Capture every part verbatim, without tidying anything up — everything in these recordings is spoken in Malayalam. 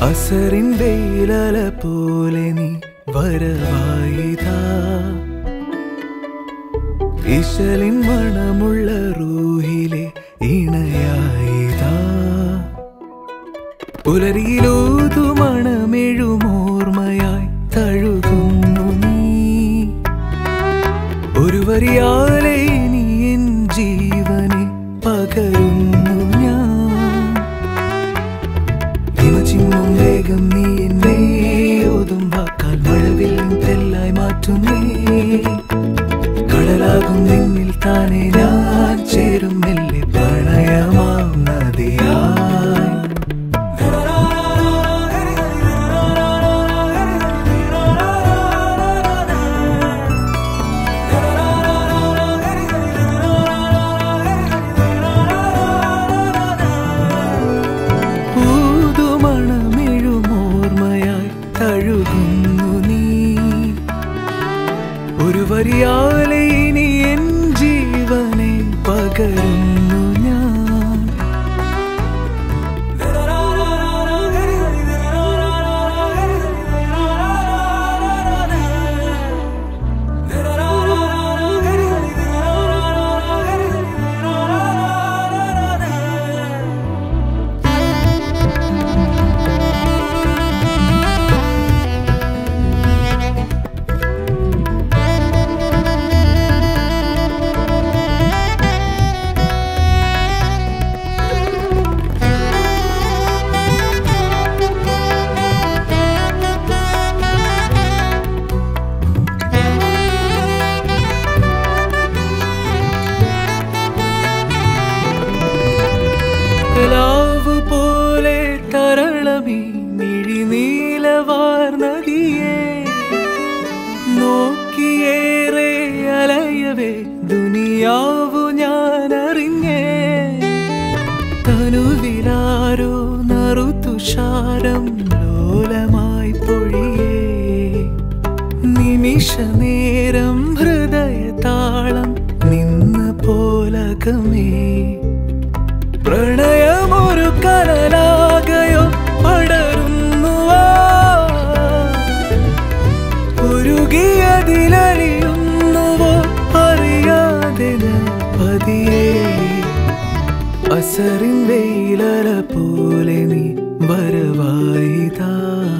അസറിൻ വെയിലല പോലെ നീ വരവായിതാ ഇശലിൻ മണമുള്ള റൂഹിലെ ഇണയായിതാ പുലരിയിലൂതു മണമെഴുമോർമ്മയായി തഴുകുന്നു നീ ഒരു വരിയാലെ നീ എൻ ജീവനെ പകരുന്നു ഞാൻ ഹിമചിമ്മും വേഗം നീ എന്നെ ഓതും വാക്കാൽ മഴവിൽ തെല്ലായി മാറ്റുന്നേ കടലാകും നിന്നിൽ താനെ ഞാൻ ചേരും മെല്ലെ പ്രണയമാം നദിയായി തഴുകുന്നു നീ ഒരു വരിയാലെ നീ എൻ ജീവനെ പകരുന്നു ഞാൻ പോലെ തരളമീ മിഴിനീലവാർന്നതിയേ നോക്കിയേറെ അലയവേ ദുനിയാവു ഞാനറിഞ്ഞേ തനുവിലാരോ നറുതുഷാരം ലോലമായി പൊഴിയേ നിമിഷ നേരം ഹൃദയതാളം നിന്ന് പോലകമേ പ്രണയമൊരു കനലാകയോ പടരുന്നുവോ ഉരുകിയതിലറിയുന്നുവോ അറിയാതെ പതിയേ അസറിൻ വെയിലല പോലെ നീ വരവായിതാ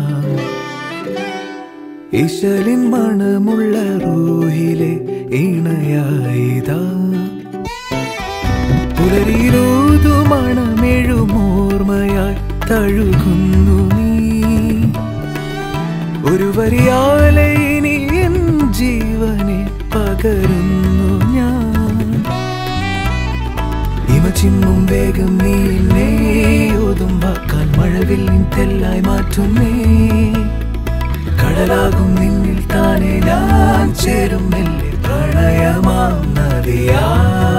ഇശലിൻ മണമുള്ള റൂഹിലെ ഇണയായിതാ പുലരിയിലൂതു മണമെഴുമോർമ്മയായി തഴുകുന്നു നീ ഒരു വരിയാലെ നീ എൻ ജീവനെ പകരുന്നു ഞാൻ ഹിമചിമ്മും വേഗം നീ എന്നെ ഓതും വാക്കാൽ മഴവിൽ തെല്ലായി മാറ്റുന്നേ കടലാകും നിന്നിൽ താനെ ഞാൻ ചേരും മെല്ലെ പ്രണയമാം നദിയാ